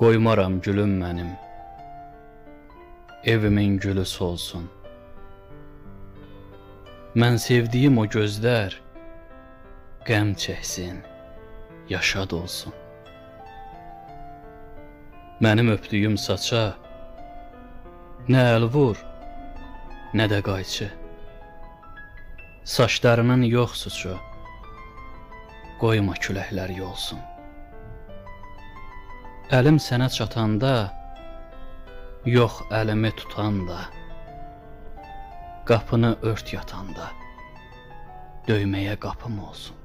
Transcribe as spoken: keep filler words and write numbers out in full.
Qoymaram gülüm mənim, evimin gülü solsun. Mən sevdiyim o gözlər qəm çəksin, yaşad olsun. Mənim öpdüyüm saça nə əl vur, nə də qayçı. Saçlarının yox suçu, qoyma küləklər yolsun. Əlim sənə çatanda, yox əlimi tutanda, qapını ört yatanda, döyməyə qapım olsun.